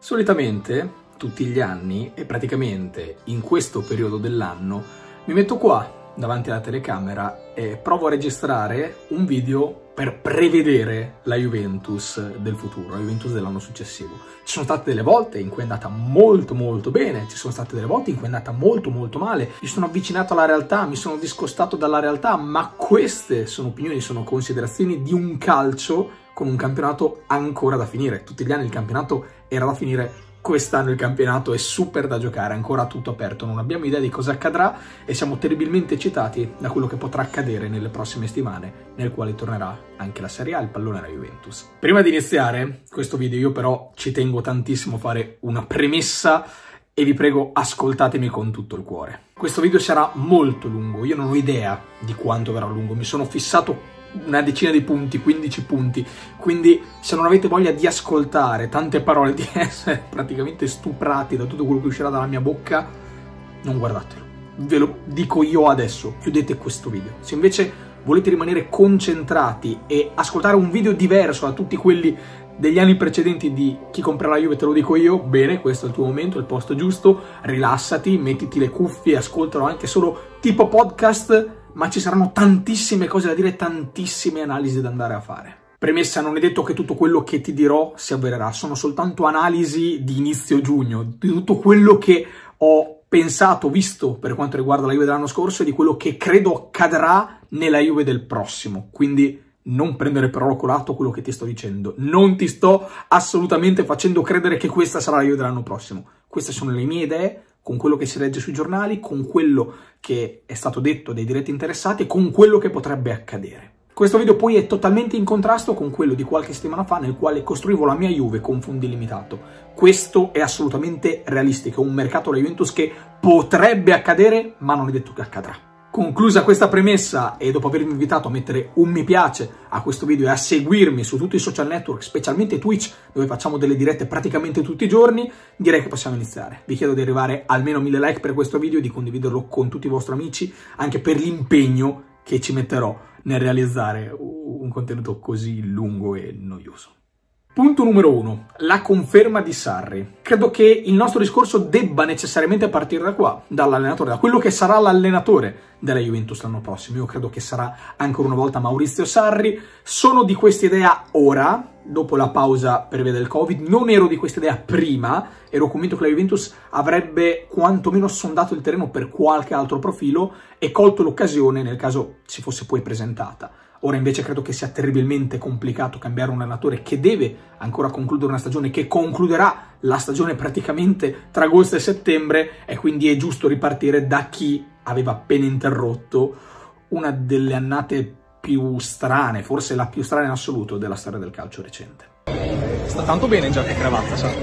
Solitamente, tutti gli anni e praticamente in questo periodo dell'anno, mi metto qua davanti alla telecamera e provo a registrare un video per prevedere la Juventus del futuro, la Juventus dell'anno successivo. Ci sono state delle volte in cui è andata molto bene, ci sono state delle volte in cui è andata molto male, mi sono avvicinato alla realtà, mi sono discostato dalla realtà, ma queste sono opinioni, sono considerazioni di un calcio con un campionato ancora da finire. Tutti gli anni il campionato era da finire, quest'anno il campionato è super da giocare, ancora tutto aperto, non abbiamo idea di cosa accadrà e siamo terribilmente eccitati da quello che potrà accadere nelle prossime settimane, nel quale tornerà anche la Serie A, il pallone alla Juventus. Prima di iniziare questo video io però ci tengo tantissimo a fare una premessa e vi prego ascoltatemi con tutto il cuore. Questo video sarà molto lungo, io non ho idea di quanto verrà lungo, mi sono fissato una decina di punti, 15 punti, quindi se non avete voglia di ascoltare tante parole, di essere praticamente stuprati da tutto quello che uscirà dalla mia bocca, non guardatelo. Ve lo dico io adesso, chiudete questo video. Se invece volete rimanere concentrati e ascoltare un video diverso da tutti quelli degli anni precedenti di chi comprerà la Juve, te lo dico io, bene, questo è il tuo momento, è il posto giusto, rilassati, mettiti le cuffie, ascoltalo anche solo tipo podcast, ma ci saranno tantissime cose da dire, tantissime analisi da andare a fare. Premessa, non è detto che tutto quello che ti dirò si avvererà, sono soltanto analisi di inizio giugno, di tutto quello che ho pensato, visto per quanto riguarda la Juve dell'anno scorso e di quello che credo accadrà nella Juve del prossimo, quindi non prendere per oro colato quello che ti sto dicendo, non ti sto assolutamente facendo credere che questa sarà la Juve dell'anno prossimo, queste sono le mie idee, con quello che si legge sui giornali, con quello che è stato detto dai diretti interessati e con quello che potrebbe accadere. Questo video poi è totalmente in contrasto con quello di qualche settimana fa nel quale costruivo la mia Juve con fondo illimitato. Questo è assolutamente realistico, è un mercato alla Juventus che potrebbe accadere, ma non è detto che accadrà. Conclusa questa premessa e dopo avermi invitato a mettere un mi piace a questo video e a seguirmi su tutti i social network, specialmente Twitch, dove facciamo delle dirette praticamente tutti i giorni, direi che possiamo iniziare. Vi chiedo di arrivare almeno 1000 like per questo video, di condividerlo con tutti i vostri amici, anche per l'impegno che ci metterò nel realizzare un contenuto così lungo e noioso. Punto numero 1, la conferma di Sarri. Credo che il nostro discorso debba necessariamente partire da qua, dall'allenatore, da quello che sarà l'allenatore della Juventus l'anno prossimo. Io credo che sarà ancora una volta Maurizio Sarri. Sono di questa idea ora, dopo la pausa per via del Covid, non ero di questa idea prima, ero convinto che la Juventus avrebbe quantomeno sondato il terreno per qualche altro profilo e colto l'occasione nel caso si fosse poi presentata. Ora invece credo che sia terribilmente complicato cambiare un allenatore che deve ancora concludere una stagione, che concluderà la stagione praticamente tra agosto e settembre, e quindi è giusto ripartire da chi aveva appena interrotto una delle annate più strane, forse la più strana in assoluto della storia del calcio recente. Sta tanto bene in giacca e cravatta, sa?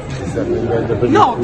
No,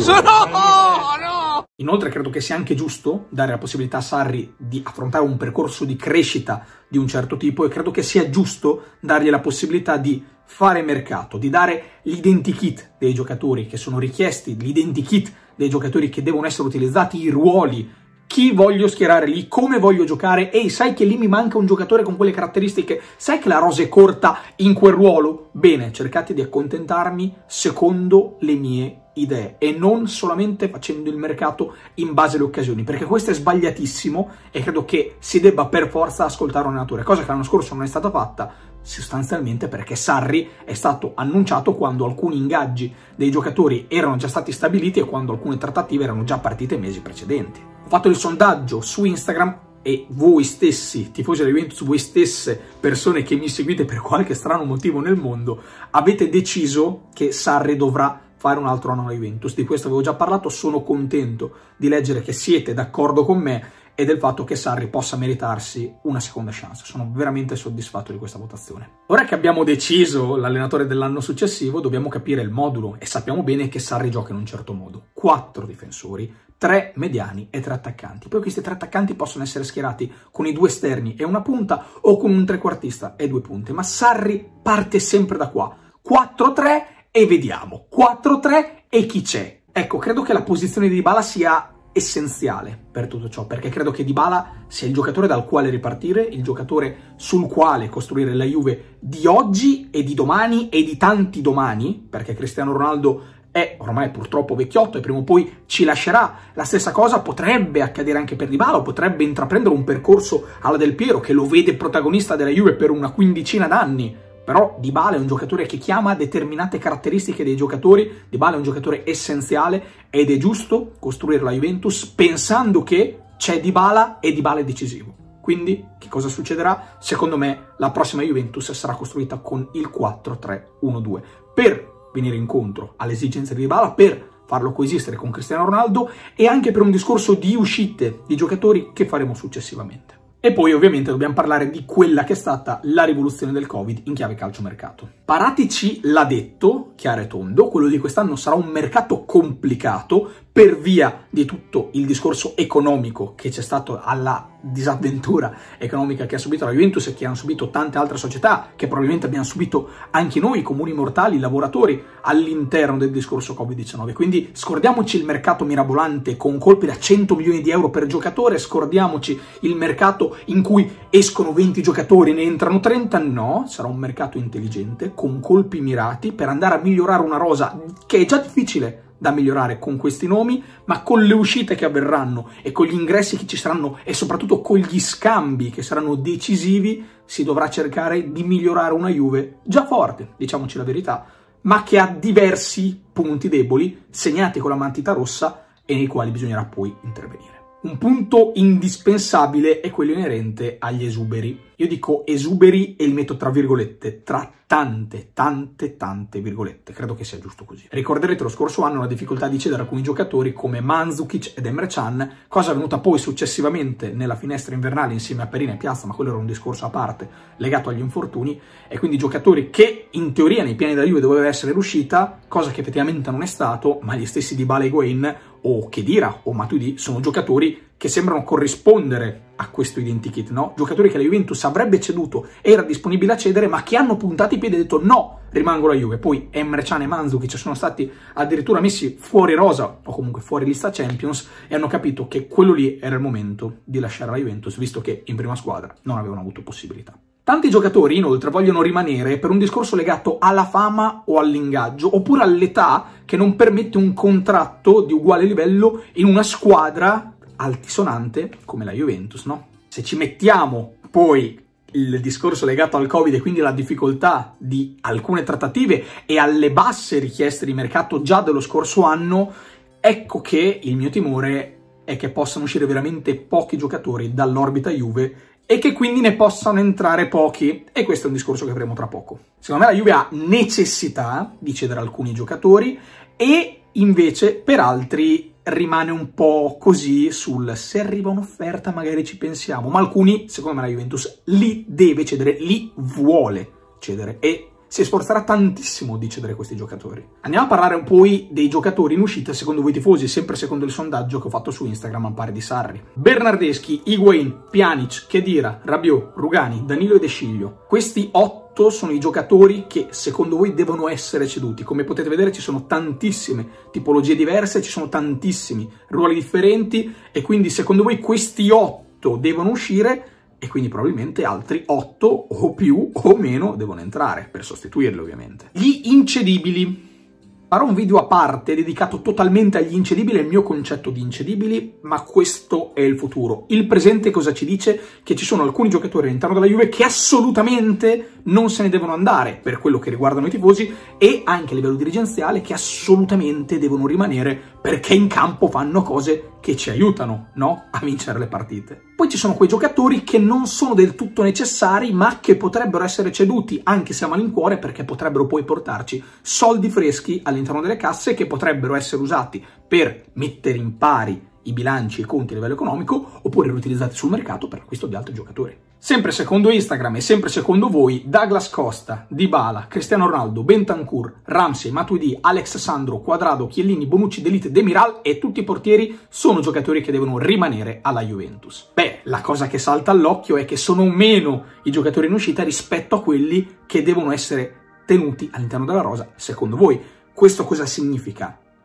no! Inoltre credo che sia anche giusto dare la possibilità a Sarri di affrontare un percorso di crescita di un certo tipo e credo che sia giusto dargli la possibilità di fare mercato, di dare l'identikit dei giocatori che sono richiesti, l'identikit dei giocatori che devono essere utilizzati, i ruoli, chi voglio schierare lì, come voglio giocare, ehi, sai che lì mi manca un giocatore con quelle caratteristiche, sai che la rosa è corta in quel ruolo? Bene, cercate di accontentarmi secondo le mie idee e non solamente facendo il mercato in base alle occasioni, perché questo è sbagliatissimo e credo che si debba per forza ascoltare un allenatore, cosa che l'anno scorso non è stata fatta, sostanzialmente perché Sarri è stato annunciato quando alcuni ingaggi dei giocatori erano già stati stabiliti e quando alcune trattative erano già partite mesi precedenti. Ho fatto il sondaggio su Instagram e voi stessi, tifosi della Juventus, voi stesse persone che mi seguite per qualche strano motivo nel mondo, avete deciso che Sarri dovrà fare un altro anno alla Juventus. Di questo avevo già parlato, sono contento di leggere che siete d'accordo con me e del fatto che Sarri possa meritarsi una seconda chance. Sono veramente soddisfatto di questa votazione. Ora che abbiamo deciso l'allenatore dell'anno successivo, dobbiamo capire il modulo e sappiamo bene che Sarri gioca in un certo modo. 4 difensori, 3 mediani e 3 attaccanti. Poi questi 3 attaccanti possono essere schierati con i 2 esterni e una punta o con un trequartista e 2 punte. Ma Sarri parte sempre da qua. 4-3 e vediamo. 4-3 e chi c'è? Ecco, credo che la posizione di Dybala sia essenziale per tutto ciò, perché credo che Dybala sia il giocatore dal quale ripartire, il giocatore sul quale costruire la Juve di oggi e di domani e di tanti domani, perché Cristiano Ronaldo è ormai purtroppo vecchiotto e prima o poi ci lascerà. La stessa cosa potrebbe accadere anche per Dybala, o potrebbe intraprendere un percorso alla Del Piero, che lo vede protagonista della Juve per una quindicina d'anni. Però Dybala è un giocatore che chiama determinate caratteristiche dei giocatori, Dybala è un giocatore essenziale ed è giusto costruire la Juventus pensando che c'è Dybala e Dybala è decisivo. Quindi che cosa succederà? Secondo me la prossima Juventus sarà costruita con il 4-3-1-2 per venire incontro alle esigenze di Dybala, per farlo coesistere con Cristiano Ronaldo e anche per un discorso di uscite di giocatori che faremo successivamente. E poi ovviamente dobbiamo parlare di quella che è stata la rivoluzione del Covid in chiave calciomercato. Paratici l'ha detto, chiaro e tondo, quello di quest'anno sarà un mercato complicato per via di tutto il discorso economico che c'è stato, alla disavventura economica che ha subito la Juventus e che hanno subito tante altre società, che probabilmente abbiamo subito anche noi, comuni mortali, lavoratori, all'interno del discorso Covid-19. Quindi scordiamoci il mercato mirabolante con colpi da 100 milioni di euro per giocatore, scordiamoci il mercato in cui escono 20 giocatori e ne entrano 30, no, sarà un mercato intelligente, con colpi mirati, per andare a migliorare una rosa che è già difficile da migliorare con questi nomi, ma con le uscite che avverranno e con gli ingressi che ci saranno e soprattutto con gli scambi che saranno decisivi, si dovrà cercare di migliorare una Juve già forte, diciamoci la verità, ma che ha diversi punti deboli segnati con la matita rossa e nei quali bisognerà poi intervenire. Un punto indispensabile è quello inerente agli esuberi. Io dico esuberi e li metto tra virgolette, tra tante virgolette, credo che sia giusto così. Ricorderete lo scorso anno la difficoltà di cedere alcuni giocatori come Mandzukic ed Emre Can, cosa avvenuta poi successivamente nella finestra invernale insieme a Perin e Piazza, ma quello era un discorso a parte legato agli infortuni, e quindi giocatori che in teoria nei piani della Juve doveva essere l'uscita, cosa che effettivamente non è stato, ma gli stessi Dybala e Higuain o Khedira o Matuidi sono giocatori che sembrano corrispondere a questo identikit, no? Giocatori che la Juventus avrebbe ceduto, era disponibile a cedere, ma che hanno puntato i piedi e detto no, rimango la Juve. Poi Emre Can e Mandzukic sono stati addirittura messi fuori rosa, o comunque fuori lista Champions, e hanno capito che quello lì era il momento di lasciare la Juventus, visto che in prima squadra non avevano avuto possibilità. Tanti giocatori inoltre vogliono rimanere per un discorso legato alla fama o all'ingaggio, oppure all'età che non permette un contratto di uguale livello in una squadra altisonante come la Juventus, no? Se ci mettiamo poi il discorso legato al Covid e quindi alla difficoltà di alcune trattative e alle basse richieste di mercato già dello scorso anno, ecco che il mio timore è che possano uscire veramente pochi giocatori dall'orbita Juve e che quindi ne possano entrare pochi, e questo è un discorso che avremo tra poco. Secondo me la Juve ha necessità di cedere alcuni giocatori e invece per altri rimane un po' così sul se arriva un'offerta magari ci pensiamo, ma alcuni, secondo me la Juventus li deve cedere, li vuole cedere e si sforzerà tantissimo di cedere questi giocatori. Andiamo a parlare poi dei giocatori in uscita secondo voi tifosi, sempre secondo il sondaggio che ho fatto su Instagram a pari di Sarri. Bernardeschi, Higuain, Pjanic, Khedira, Rabiot, Rugani, Danilo e De Sciglio. Questi 8 sono i giocatori che secondo voi devono essere ceduti. Come potete vedere ci sono tantissime tipologie diverse, ci sono tantissimi ruoli differenti e quindi secondo voi questi 8 devono uscire e quindi probabilmente altri 8 o più o meno devono entrare per sostituirli ovviamente. Gli incedibili. Farò un video a parte dedicato totalmente agli incedibili e al mio concetto di incedibili, ma questo è il futuro. Il presente cosa ci dice? Che ci sono alcuni giocatori all'interno della Juve che assolutamente non se ne devono andare per quello che riguardano i tifosi e anche a livello dirigenziale che assolutamente devono rimanere perché in campo fanno cose che ci aiutano, no? A vincere le partite. Poi ci sono quei giocatori che non sono del tutto necessari ma che potrebbero essere ceduti anche se a malincuore perché potrebbero poi portarci soldi freschi all'interno delle casse che potrebbero essere usati per mettere in pari i bilanci e i conti a livello economico oppure riutilizzati sul mercato per l'acquisto di altri giocatori. Sempre secondo Instagram e sempre secondo voi, Douglas Costa, Dybala, Cristiano Ronaldo, Bentancur, Ramsey, Matuidi, Alex Sandro, Quadrado, Chiellini, Bonucci, D'Elite, Demiral e tutti i portieri sono giocatori che devono rimanere alla Juventus. Beh, la cosa che salta all'occhio è che sono meno i giocatori in uscita rispetto a quelli che devono essere tenuti all'interno della rosa, secondo voi. Questo cosa significa?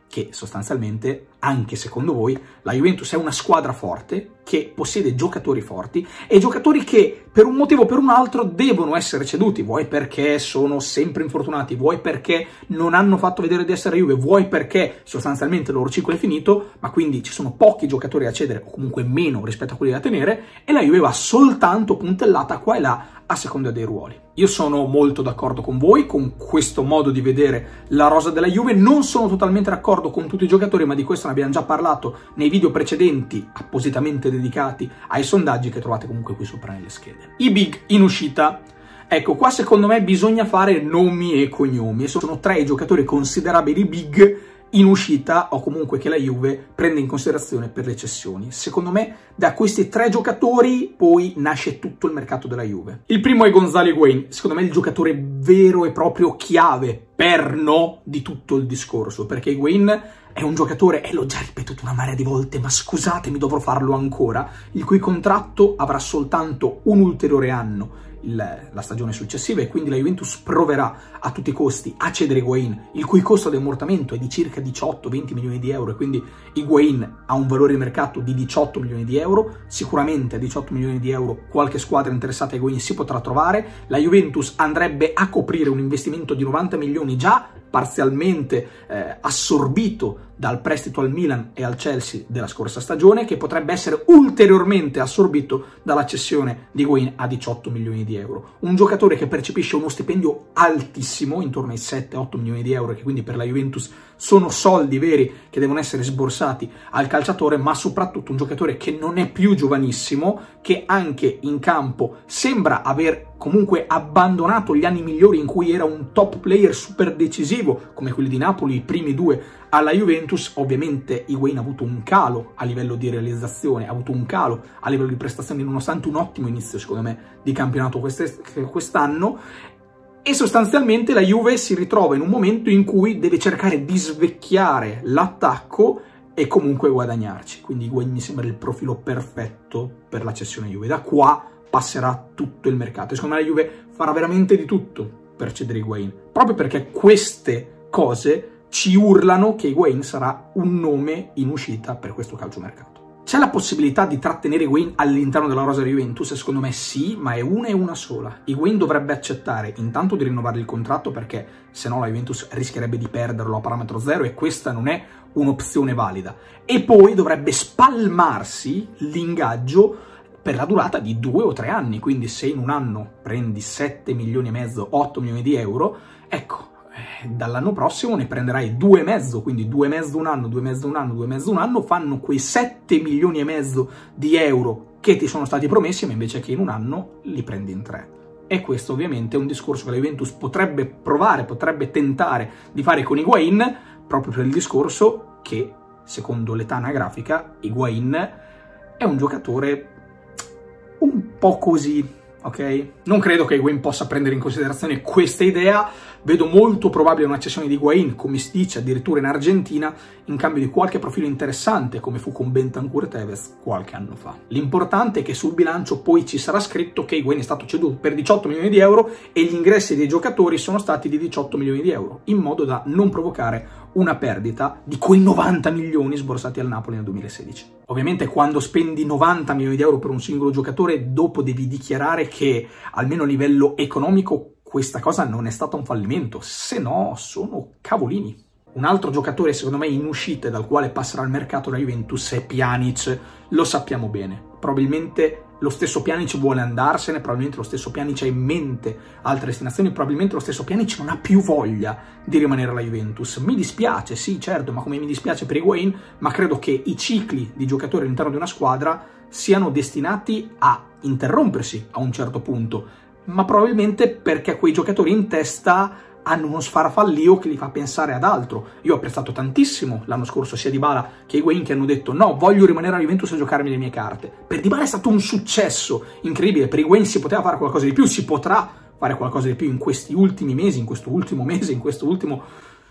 che sostanzialmente, anche secondo voi, la Juventus è una squadra forte, che possiede giocatori forti e giocatori che per un motivo o per un altro devono essere ceduti, vuoi perché sono sempre infortunati, vuoi perché non hanno fatto vedere di essere Juve, vuoi perché sostanzialmente il loro ciclo è finito, ma quindi ci sono pochi giocatori da cedere o comunque meno rispetto a quelli da tenere e la Juve va soltanto puntellata qua e là a seconda dei ruoli. Io sono molto d'accordo con voi, con questo modo di vedere la rosa della Juve, non sono totalmente d'accordo con tutti i giocatori, ma di questo ne abbiamo già parlato nei video precedenti, appositamente dedicati ai sondaggi che trovate comunque qui sopra nelle schede. I big in uscita. Ecco, qua secondo me bisogna fare nomi e cognomi, sono 3 i giocatori considerabili big in uscita o comunque che la Juve prende in considerazione per le cessioni. Secondo me da questi 3 giocatori poi nasce tutto il mercato della Juve. Il primo è Gonzalo Higuaín, secondo me il giocatore vero e proprio chiave, perno di tutto il discorso, perché Higuaín è un giocatore, e l'ho già ripetuto una marea di volte, ma scusatemi, dovrò farlo ancora, il cui contratto avrà soltanto un ulteriore anno la stagione successiva e quindi la Juventus proverà a tutti i costi a cedere Higuaín, il cui costo di ammortamento è di circa 18-20 milioni di euro e quindi Higuaín ha un valore di mercato di 18 milioni di euro, sicuramente a 18 milioni di euro qualche squadra interessata a Higuaín si potrà trovare, la Juventus andrebbe a coprire un investimento di 90 milioni già parzialmente assorbito dal prestito al Milan e al Chelsea della scorsa stagione, che potrebbe essere ulteriormente assorbito dalla cessione di Higuaín a 18 milioni di euro. Un giocatore che percepisce uno stipendio altissimo, intorno ai 7-8 milioni di euro, che quindi per la Juventus sono soldi veri che devono essere sborsati al calciatore, ma soprattutto un giocatore che non è più giovanissimo, che anche in campo sembra aver comunque abbandonato gli anni migliori in cui era un top player super decisivo, come quelli di Napoli, i primi 2 alla Juventus. Ovviamente Higuaín ha avuto un calo a livello di realizzazione, ha avuto un calo a livello di prestazioni, nonostante un ottimo inizio, secondo me, di campionato quest'anno. E sostanzialmente la Juve si ritrova in un momento in cui deve cercare di svecchiare l'attacco e comunque guadagnarci. Quindi Higuaín mi sembra il profilo perfetto per la cessione Juve. Da qua passerà tutto il mercato. E secondo me la Juve farà veramente di tutto per cedere Higuaín, proprio perché queste cose ci urlano che Higuaín sarà un nome in uscita per questo calciomercato. C'è la possibilità di trattenere Higuaín all'interno della rosa Juventus? Secondo me sì, ma è una e una sola. Higuaín dovrebbe accettare intanto di rinnovare il contratto, perché se no la Juventus rischierebbe di perderlo a parametro zero e questa non è un'opzione valida. E poi dovrebbe spalmarsi l'ingaggio per la durata di 2 o 3 anni, quindi se in un anno prendi 7 milioni e mezzo, 8 milioni di euro, ecco, dall'anno prossimo ne prenderai 2,5, quindi 2,5 un anno, 2,5 un anno, 2,5 un anno, fanno quei 7 milioni e mezzo di euro che ti sono stati promessi, ma invece che in un anno li prendi in 3. E questo ovviamente è un discorso che la Juventus potrebbe provare, potrebbe tentare di fare con Higuaín, proprio per il discorso che, secondo l'età anagrafica, Higuaín è un giocatore un po' così, ok? Non credo che Higuaín possa prendere in considerazione questa idea, vedo molto probabile una cessione di Higuaín, come si dice addirittura in Argentina, in cambio di qualche profilo interessante, come fu con Bentancur e Tevez qualche anno fa. L'importante è che sul bilancio poi ci sarà scritto che Higuaín è stato ceduto per 18 milioni di euro e gli ingressi dei giocatori sono stati di 18 milioni di euro, in modo da non provocare una perdita di quei 90 milioni sborsati al Napoli nel 2016. Ovviamente quando spendi 90 milioni di euro per un singolo giocatore, dopo devi dichiarare che almeno a livello economico questa cosa non è stata un fallimento, se no sono cavolini. Un altro giocatore secondo me in uscita dal quale passerà il mercato la Juventus è Pjanic, lo sappiamo bene, probabilmente lo stesso Pjanic vuole andarsene, probabilmente lo stesso Pjanic ha in mente altre destinazioni, probabilmente lo stesso Pjanic non ha più voglia di rimanere alla Juventus. Mi dispiace, sì certo, ma come mi dispiace per Higuaín, ma credo che i cicli di giocatori all'interno di una squadra siano destinati a interrompersi a un certo punto, ma probabilmente perché quei giocatori in testa hanno uno sfarfallio che li fa pensare ad altro. Io ho apprezzato tantissimo l'anno scorso sia Dybala che Higuaín che hanno detto no, voglio rimanere alla Juventus e giocarmi le mie carte. Per Dybala è stato un successo incredibile, per Higuaín si poteva fare qualcosa di più, si potrà fare qualcosa di più in questi ultimi mesi, in questo ultimo mese, in questo ultimo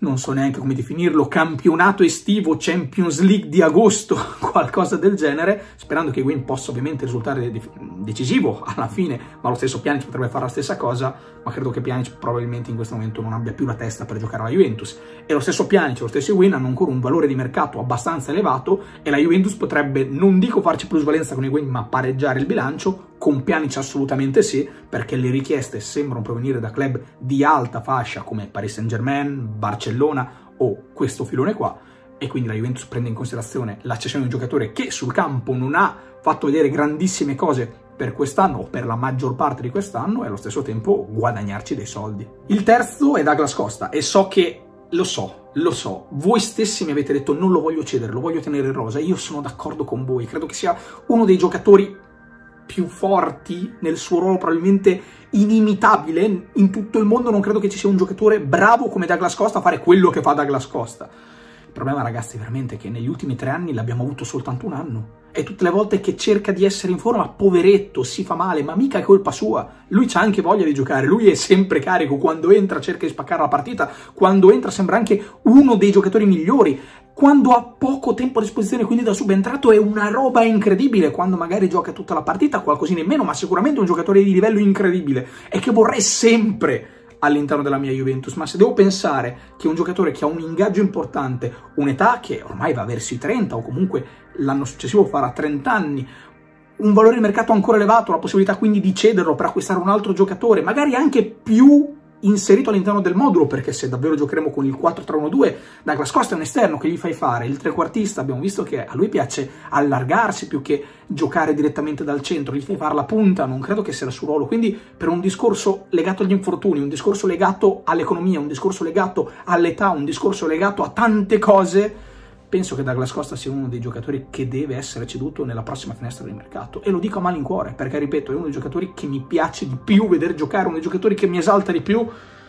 non so neanche come definirlo, campionato estivo, Champions League di agosto, qualcosa del genere, sperando che Higuaín possa ovviamente risultare decisivo alla fine, ma lo stesso Pjanic potrebbe fare la stessa cosa, ma credo che Pjanic probabilmente in questo momento non abbia più la testa per giocare alla Juventus, e lo stesso Pjanic e lo stesso Higuaín hanno ancora un valore di mercato abbastanza elevato, e la Juventus potrebbe, non dico farci plusvalenza con Higuaín, ma pareggiare il bilancio. Con Pjanic assolutamente sì, perché le richieste sembrano provenire da club di alta fascia come Paris Saint-Germain, Barcellona o questo filone qua, e quindi la Juventus prende in considerazione la cessione di un giocatore che sul campo non ha fatto vedere grandissime cose per quest'anno o per la maggior parte di quest'anno, e allo stesso tempo guadagnarci dei soldi. Il terzo è Douglas Costa, e so che, lo so, voi stessi mi avete detto non lo voglio cedere, lo voglio tenere in rosa. Io sono d'accordo con voi, credo che sia uno dei giocatori più forti nel suo ruolo, probabilmente inimitabile in tutto il mondo. Non credo che ci sia un giocatore bravo come Douglas Costa a fare quello che fa Douglas Costa. Il problema, ragazzi, veramente è che negli ultimi 3 anni l'abbiamo avuto soltanto un anno, e tutte le volte che cerca di essere in forma, poveretto, si fa male, ma mica è colpa sua. Lui c'ha anche voglia di giocare, lui è sempre carico, quando entra cerca di spaccare la partita, quando entra sembra anche uno dei giocatori migliori, quando ha poco tempo a disposizione, quindi da subentrato è una roba incredibile, quando magari gioca tutta la partita qualcosina in meno, ma sicuramente un giocatore di livello incredibile, e che vorrei sempre all'interno della mia Juventus. Ma se devo pensare che un giocatore che ha un ingaggio importante, un'età che ormai va verso i 30 o comunque l'anno successivo farà 30 anni, un valore di mercato ancora elevato, la possibilità quindi di cederlo per acquistare un altro giocatore, magari anche più inserito all'interno del modulo, perché se davvero giocheremo con il 4-3-1-2, Douglas Costa è un esterno, che gli fai fare? Il trequartista, abbiamo visto che a lui piace allargarsi più che giocare direttamente dal centro, gli fai fare la punta, non credo che sia il suo ruolo. Quindi per un discorso legato agli infortuni, un discorso legato all'economia, un discorso legato all'età, un discorso legato a tante cose, penso che Douglas Costa sia uno dei giocatori che deve essere ceduto nella prossima finestra di mercato, e lo dico a malincuore, perché ripeto, è uno dei giocatori che mi piace di più vedere giocare, uno dei giocatori che mi esalta di più,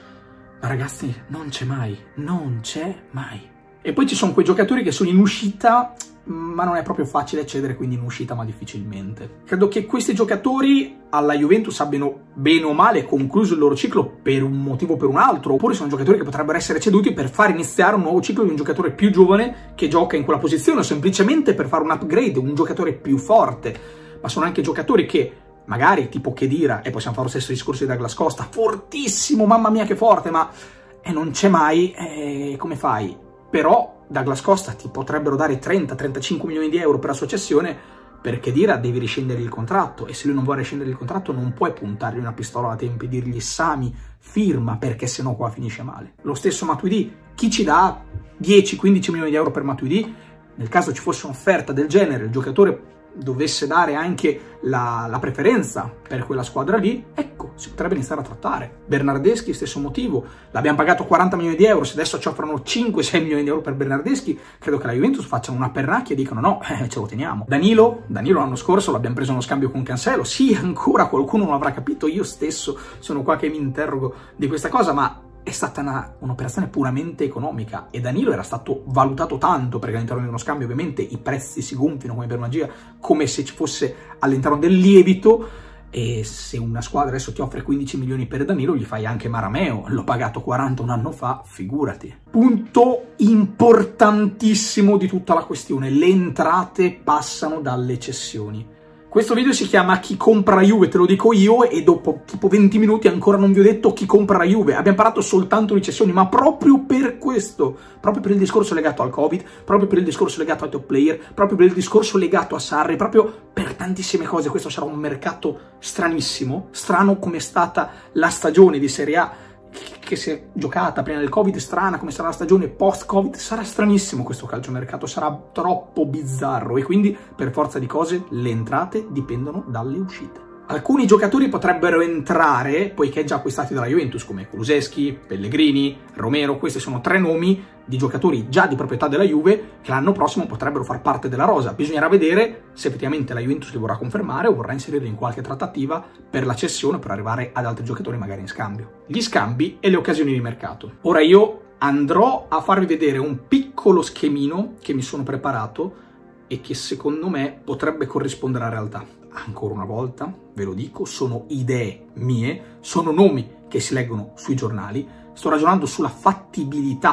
ma ragazzi non c'è mai, non c'è mai. E poi ci sono quei giocatori che sono in uscita, ma non è proprio facile cedere, quindi in uscita ma difficilmente. Credo che questi giocatori alla Juventus abbiano bene o male concluso il loro ciclo per un motivo o per un altro, oppure sono giocatori che potrebbero essere ceduti per far iniziare un nuovo ciclo di un giocatore più giovane che gioca in quella posizione, o semplicemente per fare un upgrade, un giocatore più forte. Ma sono anche giocatori che magari, tipo Khedira, e possiamo fare lo stesso discorso di Douglas Costa, fortissimo, mamma mia che forte, ma non c'è mai, come fai? Però Douglas Costa ti potrebbero dare 30-35 milioni di euro per la sua cessione, perché Khedira devi riscindere il contratto, e se lui non vuole rescindere il contratto non puoi puntargli una pistola alla tempia e dirgli Sami firma, perché sennò qua finisce male. Lo stesso Matuidi, chi ci dà 10-15 milioni di euro per Matuidi? Nel caso ci fosse un'offerta del genere, il giocatore dovesse dare anche la preferenza per quella squadra lì, ecco, si potrebbe iniziare a trattare. Bernardeschi, stesso motivo, l'abbiamo pagato 40 milioni di euro, se adesso ci offrono 5-6 milioni di euro per Bernardeschi, credo che la Juventus faccia una pernacchia e dicano no, ce lo teniamo. Danilo l'anno scorso l'abbiamo preso uno scambio con Cancelo, sì, ancora qualcuno non avrà capito, io stesso sono qua che mi interrogo di questa cosa, ma è stata un'operazione puramente economica, e Danilo era stato valutato tanto, perché all'interno di uno scambio ovviamente i prezzi si gonfiano come per magia, come se ci fosse all'interno del lievito, e se una squadra adesso ti offre 15 milioni per Danilo gli fai anche Marameo, l'ho pagato 40 un anno fa, figurati. Punto importantissimo di tutta la questione: le entrate passano dalle cessioni. Questo video si chiama Chi compra la Juve, te lo dico io, e dopo tipo 20 minuti ancora non vi ho detto chi compra la Juve. Abbiamo parlato soltanto di cessioni, ma proprio per questo, proprio per il discorso legato al Covid, proprio per il discorso legato ai top player, proprio per il discorso legato a Sarri, proprio per tantissime cose. Questo sarà un mercato stranissimo, strano come è stata la stagione di Serie A che si è giocata prima del Covid, strana come sarà la stagione post-Covid, sarà stranissimo questo calciomercato, sarà troppo bizzarro, e quindi per forza di cose le entrate dipendono dalle uscite. Alcuni giocatori potrebbero entrare, poiché già acquistati dalla Juventus, come Kulusevski, Pellegrini, Romero. Questi sono 3 nomi di giocatori già di proprietà della Juve che l'anno prossimo potrebbero far parte della rosa. Bisognerà vedere se effettivamente la Juventus li vorrà confermare o vorrà inserirli in qualche trattativa per la cessione, per arrivare ad altri giocatori magari in scambio. Gli scambi e le occasioni di mercato. Ora io andrò a farvi vedere un piccolo schemino che mi sono preparato e che secondo me potrebbe corrispondere alla realtà. Ancora una volta, ve lo dico, sono idee mie, sono nomi che si leggono sui giornali, sto ragionando sulla fattibilità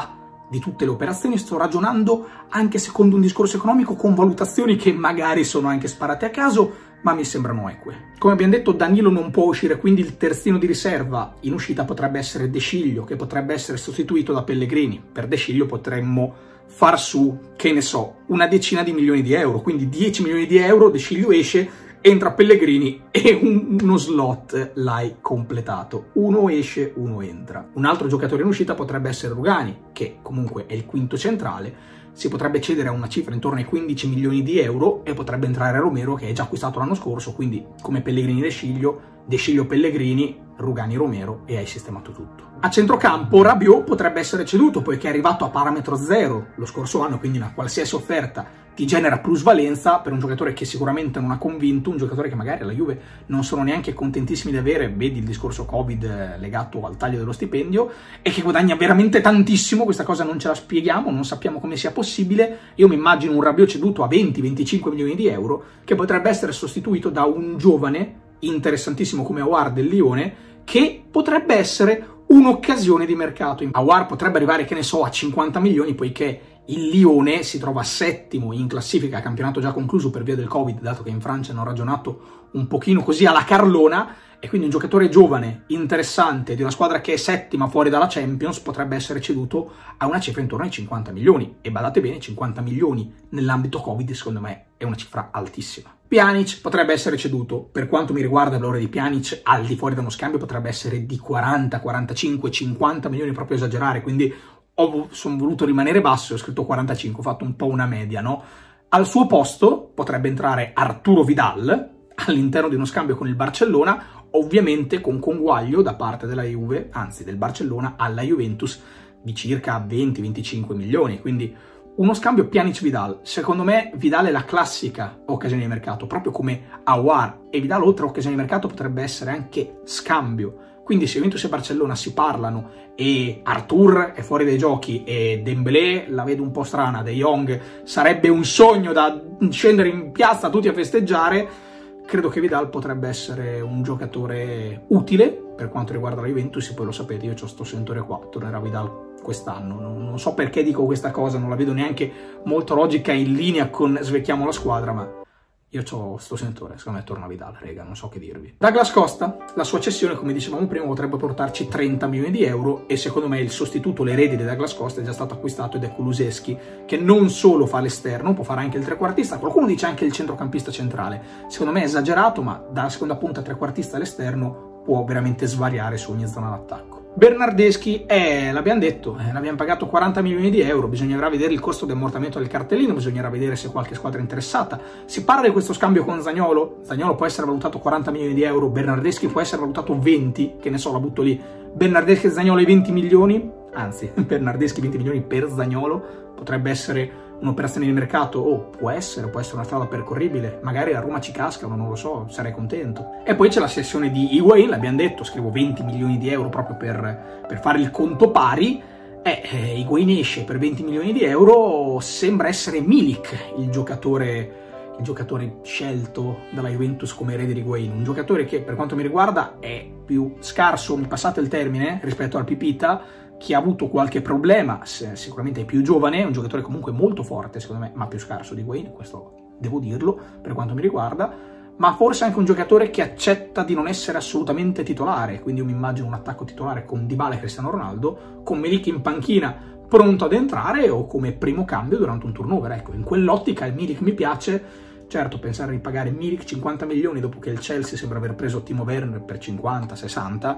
di tutte le operazioni, sto ragionando anche secondo un discorso economico con valutazioni che magari sono anche sparate a caso, ma mi sembrano eque. Come abbiamo detto, Danilo non può uscire, quindi il terzino di riserva in uscita potrebbe essere De Sciglio, che potrebbe essere sostituito da Pellegrini. Per De Sciglio potremmo far su, che ne so, una decina di milioni di euro, quindi 10 milioni di euro, De Sciglio esce, entra Pellegrini e uno slot l'hai completato. Uno esce, uno entra. Un altro giocatore in uscita potrebbe essere Rugani, che comunque è il quinto centrale. Si potrebbe cedere a una cifra intorno ai 15 milioni di euro e potrebbe entrare Romero, che è già acquistato l'anno scorso, quindi come Pellegrini De Sciglio Pellegrini, Rugani Romero, e hai sistemato tutto. A centrocampo Rabiot potrebbe essere ceduto, poiché è arrivato a parametro zero lo scorso anno, quindi una qualsiasi offerta ti genera plusvalenza per un giocatore che sicuramente non ha convinto, un giocatore che magari alla Juve non sono neanche contentissimi di avere, vedi il discorso Covid legato al taglio dello stipendio, e che guadagna veramente tantissimo. Questa cosa non ce la spieghiamo, non sappiamo come sia possibile. Io mi immagino un Rabiot ceduto a 20-25 milioni di euro, che potrebbe essere sostituito da un giovane interessantissimo come Aouar del Lione, che potrebbe essere un'occasione di mercato. Aouar potrebbe arrivare, che ne so, a 50 milioni, poiché il Lione si trova settimo in classifica, campionato già concluso per via del Covid, dato che in Francia hanno ragionato un pochino così alla Carlona, e quindi un giocatore giovane, interessante, di una squadra che è settima fuori dalla Champions, potrebbe essere ceduto a una cifra intorno ai 50 milioni. E badate bene, 50 milioni nell'ambito Covid secondo me è una cifra altissima. Pjanic potrebbe essere ceduto. Per quanto mi riguarda, il valore di Pjanic al di fuori da uno scambio potrebbe essere di 40, 45, 50 milioni, proprio esagerare, quindi sono voluto rimanere basso e ho scritto 45, ho fatto un po' una media, no? Al suo posto potrebbe entrare Arturo Vidal all'interno di uno scambio con il Barcellona, ovviamente con conguaglio da parte della Juve, anzi del Barcellona alla Juventus, di circa 20-25 milioni, quindi uno scambio Pjanic-Vidal. Secondo me Vidal è la classica occasione di mercato, proprio come Aouar, e Vidal oltre a occasione di mercato potrebbe essere anche scambio. Quindi se Juventus e Barcellona si parlano e Arthur è fuori dai giochi e Dembélé la vedo un po' strana, De Jong sarebbe un sogno da scendere in piazza tutti a festeggiare, credo che Vidal potrebbe essere un giocatore utile per quanto riguarda la Juventus. E poi lo sapete, io ho sto sentore qua, tornerà Vidal quest'anno. Non so perché dico questa cosa, non la vedo neanche molto logica in linea con svecchiamo la squadra, ma io ho sto sentore, secondo me torna Vidal, rega, non so che dirvi. Douglas Costa, la sua cessione, come dicevamo prima, potrebbe portarci 30 milioni di euro, e secondo me il sostituto, l'erede di Douglas Costa è già stato acquistato, ed è Kulusevski, che non solo fa l'esterno, può fare anche il trequartista, qualcuno dice anche il centrocampista centrale. Secondo me è esagerato, ma dalla seconda punta trequartista all'esterno può veramente svariare su ogni zona d'attacco. Bernardeschi, l'abbiamo detto, l'abbiamo pagato 40 milioni di euro, bisognerà vedere il costo di ammortamento del cartellino, bisognerà vedere se qualche squadra è interessata. Si parla di questo scambio con Zaniolo può essere valutato 40 milioni di euro, Bernardeschi può essere valutato 20, che ne so, la butto lì. Bernardeschi e Zaniolo ai 20 milioni, anzi, Bernardeschi 20 milioni per Zaniolo, potrebbe essere un'operazione di mercato, può essere una strada percorribile, magari a Roma ci cascano, non lo so, sarei contento. E poi c'è la cessione di Higuaín, l'abbiamo detto, scrivo 20 milioni di euro proprio per fare il conto pari, Higuaín esce per 20 milioni di euro, sembra essere Milik il giocatore scelto dalla Juventus come erede di Higuaín, un giocatore che per quanto mi riguarda è più scarso, mi passate il termine, rispetto al Pipita, che ha avuto qualche problema, sicuramente è più giovane, è un giocatore comunque molto forte secondo me, ma più scarso di Higuaín, questo devo dirlo per quanto mi riguarda, ma forse anche un giocatore che accetta di non essere assolutamente titolare, quindi io mi immagino un attacco titolare con Dybala e Cristiano Ronaldo, con Milik in panchina pronto ad entrare o come primo cambio durante un turnover. Ecco, in quell'ottica il Milik mi piace. Certo, pensare di pagare Milik 50 milioni dopo che il Chelsea sembra aver preso Timo Werner per 50-60,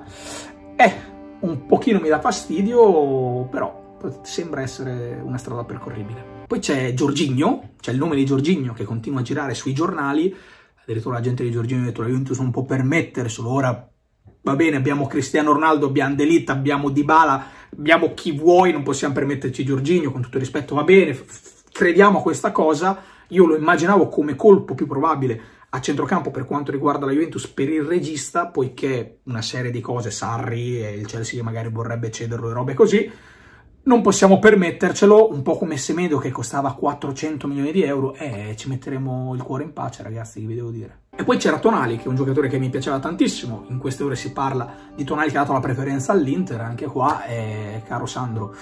un pochino mi dà fastidio, però sembra essere una strada percorribile. Poi c'è Jorginho, c'è il nome di Jorginho che continua a girare sui giornali, addirittura la gente di Jorginho ha detto la Juventus non può permetterselo, ora va bene, abbiamo Cristiano Ronaldo, abbiamo De Ligt, abbiamo Dybala, abbiamo chi vuoi, non possiamo permetterci Jorginho, con tutto il rispetto va bene, crediamo a questa cosa. Io lo immaginavo come colpo più probabile a centrocampo per quanto riguarda la Juventus per il regista, poiché una serie di cose, Sarri e il Chelsea che magari vorrebbe cederlo e robe così, non possiamo permettercelo, un po' come Semedo che costava 400 milioni di euro, ci metteremo il cuore in pace ragazzi, vi devo dire. E poi c'era Tonali, che è un giocatore che mi piaceva tantissimo. In queste ore si parla di Tonali che ha dato la preferenza all'Inter, anche qua, caro Sandro.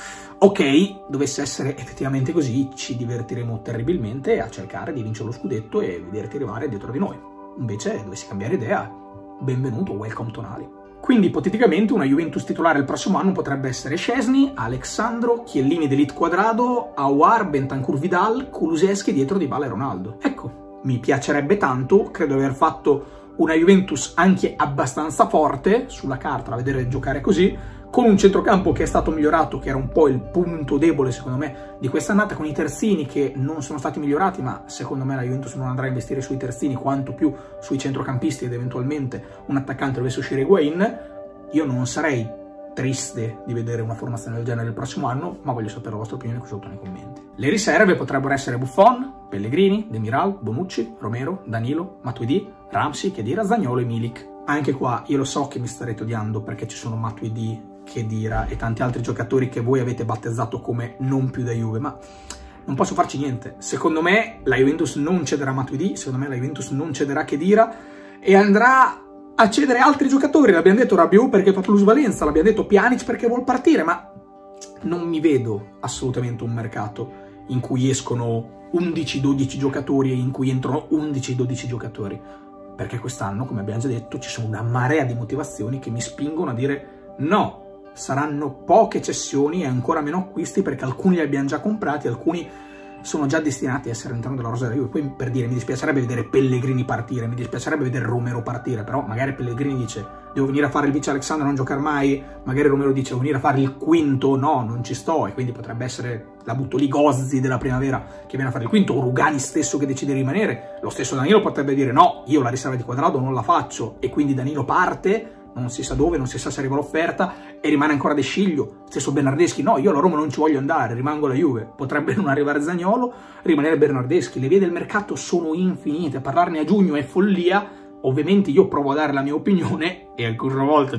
Ok, dovesse essere effettivamente così, ci divertiremo terribilmente a cercare di vincere lo scudetto e vederti arrivare dietro di noi. Invece, dovessi cambiare idea, benvenuto, welcome Tonali. Quindi, ipoteticamente, una Juventus titolare il prossimo anno potrebbe essere Szczęsny, Alexandro, Chiellini, De Ligt, Quadrado, Aouar, Bentancur, Vidal, Kulusevski dietro Dybala e Ronaldo. Ecco. Mi piacerebbe tanto, credo di aver fatto una Juventus anche abbastanza forte sulla carta da vedere giocare così, con un centrocampo che è stato migliorato, che era un po' il punto debole secondo me di quest'annata, con i terzini che non sono stati migliorati, ma secondo me la Juventus non andrà a investire sui terzini quanto più sui centrocampisti ed eventualmente un attaccante dovesse uscire Higuain. Io non sarei triste di vedere una formazione del genere il prossimo anno, ma voglio sapere la vostra opinione qui sotto nei commenti. Le riserve potrebbero essere Buffon, Pellegrini, Demiral, Bonucci, Romero, Danilo, Matuidi, Ramsey, Khedira, Zaniolo e Milik. Anche qua io lo so che mi starete odiando perché ci sono Matuidi, Khedira e tanti altri giocatori che voi avete battezzato come non più da Juve, ma non posso farci niente. Secondo me la Juventus non cederà Matuidi, secondo me la Juventus non cederà Khedira e andrà a cedere altri giocatori. L'abbiamo detto Rabiot perché fa plusvalenza, l'abbiamo detto Pjanic perché vuol partire, ma non mi vedo assolutamente un mercato in cui escono 11-12 giocatori e in cui entrano 11-12 giocatori, perché quest'anno, come abbiamo già detto, ci sono una marea di motivazioni che mi spingono a dire no, saranno poche cessioni e ancora meno acquisti, perché alcuni li abbiamo già comprati, alcuni sono già destinati a essere all'interno della rosa della Juve. Poi, per dire, mi dispiacerebbe vedere Pellegrini partire, mi dispiacerebbe vedere Romero partire, però magari Pellegrini dice devo venire a fare il vice Alexandro, non giocare mai, magari Romero dice devo venire a fare il quinto, no, non ci sto, e quindi potrebbe essere, la butto lì, Gozzi della primavera che viene a fare il quinto, o Rugani stesso che decide di rimanere. Lo stesso Danilo potrebbe dire no, io la riserva di Quadrado non la faccio, e quindi Danilo parte, non si sa dove, non si sa se arriva l'offerta, e rimane ancora De Sciglio. Stesso Bernardeschi, no, io alla Roma non ci voglio andare, rimango alla Juve. Potrebbe non arrivare Zaniolo, rimanere Bernardeschi. Le vie del mercato sono infinite, parlarne a giugno è follia. Ovviamente io provo a dare la mia opinione, e ancora una volta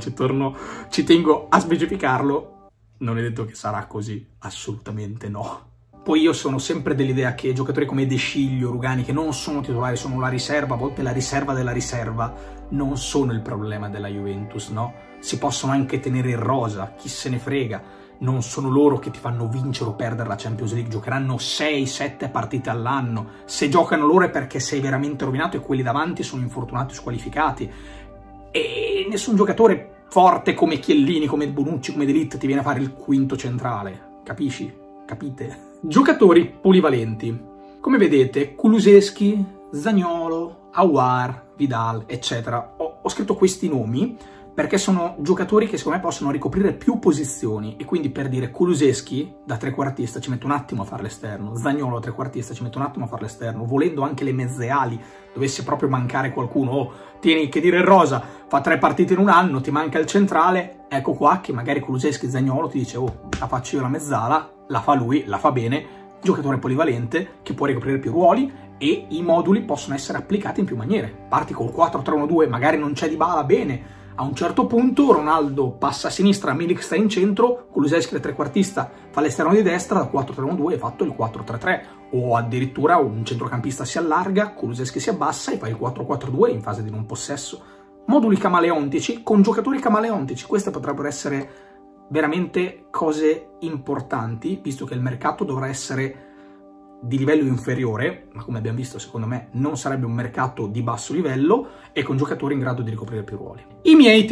ci tengo a specificarlo, non è detto che sarà così, assolutamente no. Poi io sono sempre dell'idea che giocatori come De Sciglio, Rugani, che non sono titolari, sono la riserva, a volte la riserva della riserva, non sono il problema della Juventus, no? Si possono anche tenere in rosa, chi se ne frega. Non sono loro che ti fanno vincere o perdere la Champions League, giocheranno 6-7 partite all'anno. Se giocano loro è perché sei veramente rovinato e quelli davanti sono infortunati o squalificati. E nessun giocatore forte come Chiellini, come Bonucci, come De Ligt ti viene a fare il quinto centrale, capisci? Capite? Giocatori polivalenti. Come vedete, Kulusevski, Zaniolo, Aouar, Vidal, eccetera. Ho scritto questi nomi perché sono giocatori che secondo me possono ricoprire più posizioni, e quindi, per dire, Kulusevski da trequartista ci mette un attimo a fare l'esterno, Zaniolo da trequartista ci mette un attimo a fare l'esterno, volendo anche le mezze ali, dovesse proprio mancare qualcuno, oh, tieni che dire il rosa, fa 3 partite in un anno, ti manca il centrale, ecco qua che magari Kulusevski, Zaniolo ti dice oh, la faccio io la mezzala, la fa lui, la fa bene, giocatore polivalente che può ricoprire più ruoli, e i moduli possono essere applicati in più maniere. Parti col 4-3-1-2, magari non c'è Dybala, bene, a un certo punto Ronaldo passa a sinistra, Milik sta in centro, Kulusevski da trequartista fa l'esterno di destra, da 4-3-1-2 è fatto il 4-3-3, o addirittura un centrocampista si allarga, Kulusevski si abbassa e fa il 4-4-2 in fase di non possesso. Moduli camaleontici con giocatori camaleontici, queste potrebbero essere veramente cose importanti, visto che il mercato dovrà essere di livello inferiore, ma come abbiamo visto secondo me non sarebbe un mercato di basso livello, e con giocatori in grado di ricoprire più ruoli. I miei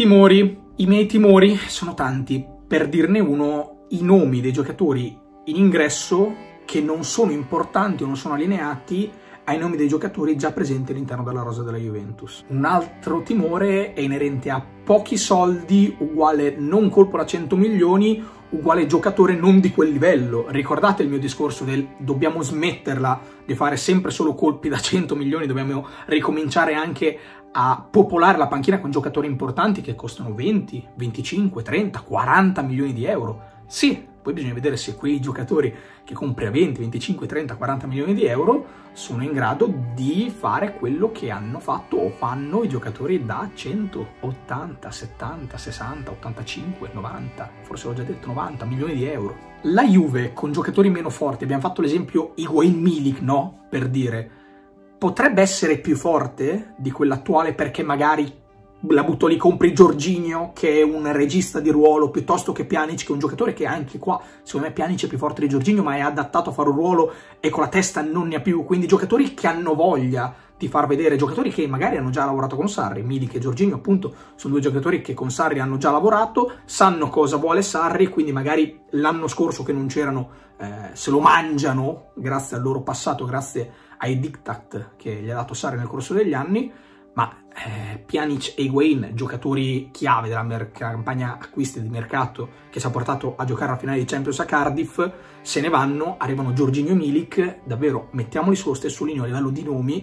timori sono tanti. Per dirne uno, i nomi dei giocatori in ingresso che non sono importanti o non sono allineati ai nomi dei giocatori già presenti all'interno della rosa della Juventus. Un altro timore è inerente a pochi soldi uguale non colpo da 100 milioni uguale giocatore non di quel livello. Ricordate il mio discorso del dobbiamo smetterla di fare sempre solo colpi da 100 milioni, dobbiamo ricominciare anche a popolare la panchina con giocatori importanti che costano 20, 25, 30, 40 milioni di euro. Sì, poi bisogna vedere se quei giocatori che compri a 20, 25, 30, 40 milioni di euro sono in grado di fare quello che hanno fatto o fanno i giocatori da 100, 80, 70, 60, 85, 90, forse l'ho già detto, 90 milioni di euro. La Juve con giocatori meno forti, abbiamo fatto l'esempio Higuain, Milik, no? Per dire, potrebbe essere più forte di quella attuale perché magari la butto lì, compri Jorginho, che è un regista di ruolo, piuttosto che Pjanic, che è un giocatore che anche qua, secondo me Pjanic è più forte di Jorginho, ma è adattato a fare un ruolo e con la testa non ne ha più. Quindi giocatori che hanno voglia di far vedere, giocatori che magari hanno già lavorato con Sarri. Milik e Jorginho appunto sono due giocatori che con Sarri hanno già lavorato, sanno cosa vuole Sarri, quindi magari l'anno scorso che non c'erano se lo mangiano grazie al loro passato, grazie ai diktat che gli ha dato Sarri nel corso degli anni. Ma Pjanic e Higuain, giocatori chiave della campagna acquisti di mercato che ci ha portato a giocare la finale di Champions a Cardiff, se ne vanno, arrivano Jorginho e Milik, davvero mettiamoli sullo stesso lineo a livello di nomi.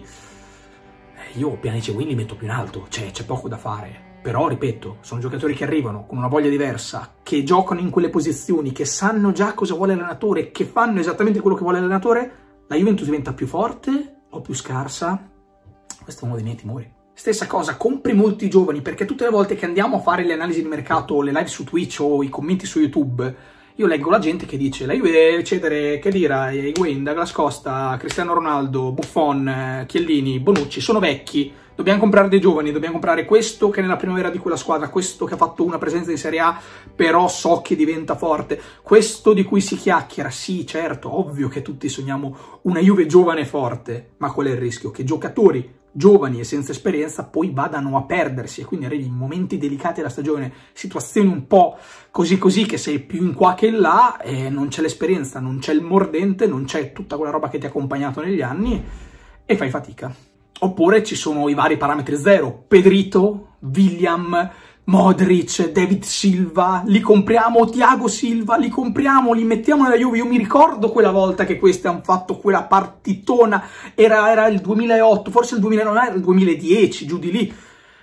Io Pjanic e Higuain li metto più in alto, c'è poco da fare. Però, ripeto, sono giocatori che arrivano con una voglia diversa, che giocano in quelle posizioni, che sanno già cosa vuole l'allenatore, che fanno esattamente quello che vuole l'allenatore. La Juventus diventa più forte o più scarsa? Questo è uno dei miei timori. Stessa cosa, compri molti giovani, perché tutte le volte che andiamo a fare le analisi di mercato, le live su Twitch o i commenti su YouTube, io leggo la gente che dice la Juve deve cedere Khedira, Higuain, Douglas Costa, Cristiano Ronaldo, Buffon, Chiellini, Bonucci, sono vecchi, dobbiamo comprare dei giovani, dobbiamo comprare questo che è nella primavera di quella squadra, questo che ha fatto una presenza di Serie A, però so che diventa forte, questo di cui si chiacchiera, sì certo, ovvio che tutti sogniamo una Juve giovane e forte, ma qual è il rischio? Che giocatori giovani e senza esperienza poi vadano a perdersi e quindi arrivi in momenti delicati della stagione, situazioni un po' così che sei più in qua che in là e non c'è l'esperienza, non c'è il mordente, non c'è tutta quella roba che ti ha accompagnato negli anni e fai fatica. Oppure ci sono i vari parametri zero, Pedrito, William, Modric, David Silva, li compriamo, Thiago Silva, li compriamo, li mettiamo nella Juve. Io mi ricordo quella volta che questi hanno fatto quella partitona, era il 2008, forse il 2009, era il 2010, giù di lì.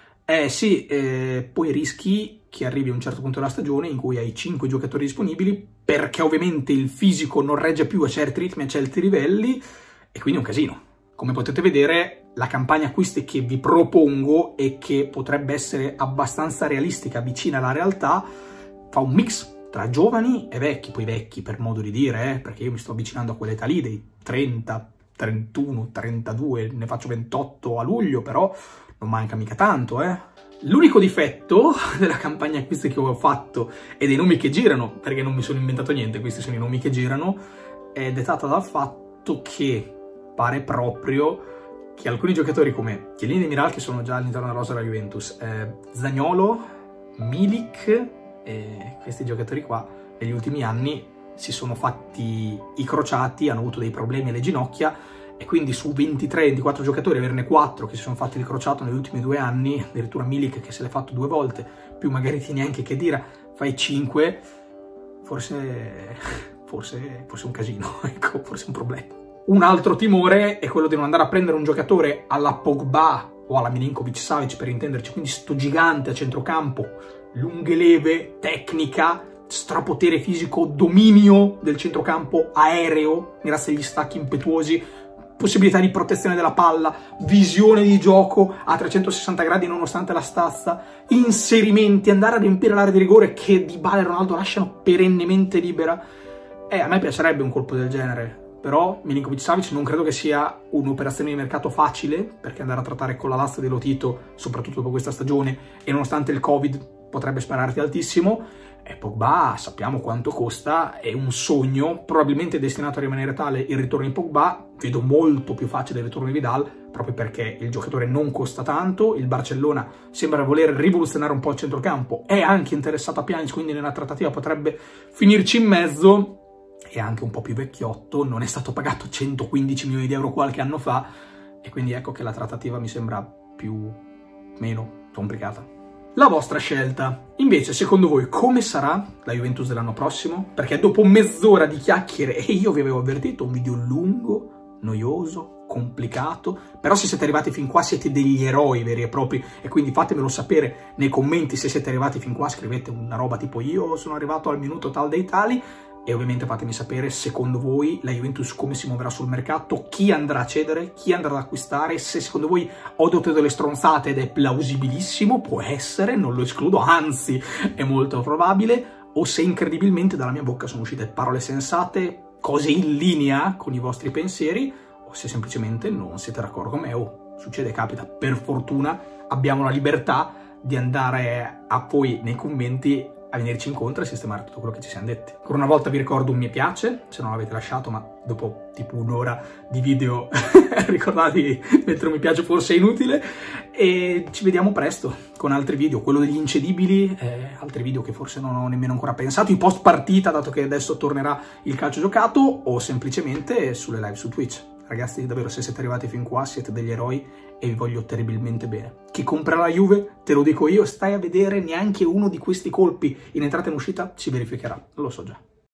Sì, poi rischi che arrivi a un certo punto della stagione in cui hai 5 giocatori disponibili, perché ovviamente il fisico non regge più a certi ritmi, a certi livelli, e quindi è un casino. Come potete vedere, la campagna acquisti che vi propongo e che potrebbe essere abbastanza realistica, vicina alla realtà, fa un mix tra giovani e vecchi, poi vecchi per modo di dire, perché io mi sto avvicinando a quell'età lì dei 30, 31, 32, ne faccio 28 a luglio, però non manca mica tanto, L'unico difetto della campagna acquisti che ho fatto e dei nomi che girano, perché non mi sono inventato niente, questi sono i nomi che girano, è dettata dal fatto che pare proprio che alcuni giocatori come Chiellini e Miral, che sono già all'interno della rosa della Juventus, Zaniolo, Milik, questi giocatori qua negli ultimi anni si sono fatti i crociati, hanno avuto dei problemi alle ginocchia e quindi su 23-24 giocatori averne 4 che si sono fatti il crociato negli ultimi 2 anni, addirittura Milik che se l'è fatto 2 volte, più magari tieni anche Khedira, fai 5, forse un casino, ecco, forse un problema. Un altro timore è quello di non andare a prendere un giocatore alla Pogba o alla Milinkovic-Savic, per intenderci, quindi sto gigante a centrocampo, lunghe leve, tecnica, strapotere fisico, dominio del centrocampo aereo, grazie agli stacchi impetuosi, possibilità di protezione della palla, visione di gioco a 360 gradi nonostante la stazza, inserimenti, andare a riempire l'area di rigore che Dybala e Ronaldo lasciano perennemente libera. A me piacerebbe un colpo del genere. Però Milinkovic-Savic non credo che sia un'operazione di mercato facile, perché andare a trattare con la Lazio dello Tito, soprattutto dopo questa stagione, e nonostante il Covid potrebbe spararti altissimo. E Pogba sappiamo quanto costa, è un sogno, probabilmente destinato a rimanere tale il ritorno di Pogba. Vedo molto più facile il ritorno di Vidal, proprio perché il giocatore non costa tanto, il Barcellona sembra voler rivoluzionare un po' il centrocampo, è anche interessato a Pjanic, quindi nella trattativa potrebbe finirci in mezzo. È anche un po' più vecchiotto, non è stato pagato 115 milioni di euro qualche anno fa e quindi ecco che la trattativa mi sembra meno complicata. La vostra scelta. Invece, secondo voi, come sarà la Juventus dell'anno prossimo? Perché dopo mezz'ora di chiacchiere, e io vi avevo avvertito, un video lungo, noioso, complicato, però se siete arrivati fin qua siete degli eroi veri e propri e quindi fatemelo sapere nei commenti se siete arrivati fin qua, scrivete una roba tipo io sono arrivato al minuto tal dei tali. E ovviamente fatemi sapere, secondo voi, la Juventus come si muoverà sul mercato, chi andrà a cedere, chi andrà ad acquistare, se secondo voi ho detto delle stronzate ed è plausibilissimo, può essere, non lo escludo, anzi è molto probabile, o se incredibilmente dalla mia bocca sono uscite parole sensate, cose in linea con i vostri pensieri, o se semplicemente non siete d'accordo con me, o succede, capita, per fortuna abbiamo la libertà di andare a poi nei commenti a venirci incontro e sistemare tutto quello che ci siamo detti. Ancora una volta vi ricordo un mi piace, se non l'avete lasciato, ma dopo tipo un'ora di video ricordate di mettere un mi piace, forse è inutile, e ci vediamo presto con altri video, quello degli incedibili, altri video che forse non ho nemmeno ancora pensato, i post partita, dato che adesso tornerà il calcio giocato, o semplicemente sulle live su Twitch. Ragazzi, davvero, se siete arrivati fin qua siete degli eroi e vi voglio terribilmente bene. Chi comprerà la Juve, te lo dico io, stai a vedere, neanche uno di questi colpi in entrata e in uscita si verificherà, lo so già.